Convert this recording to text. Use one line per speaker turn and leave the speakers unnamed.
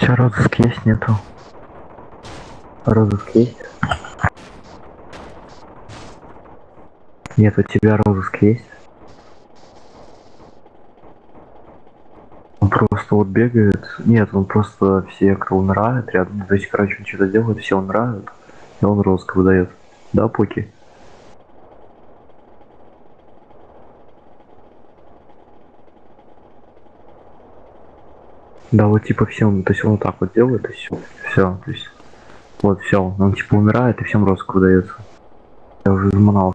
тебя розыск есть, нету? Розыск есть? Нет, у тебя розыск есть? Он просто вот бегает. Нет, он просто все, кто умирает рядом. То есть, короче, он что-то делает, все умирают. И он розыск выдает. Да, Поки? Да, вот типа всем, то есть он вот так вот делает, и все, то есть вот все, он типа умирает и всем розыск выдается. Я уже изманал.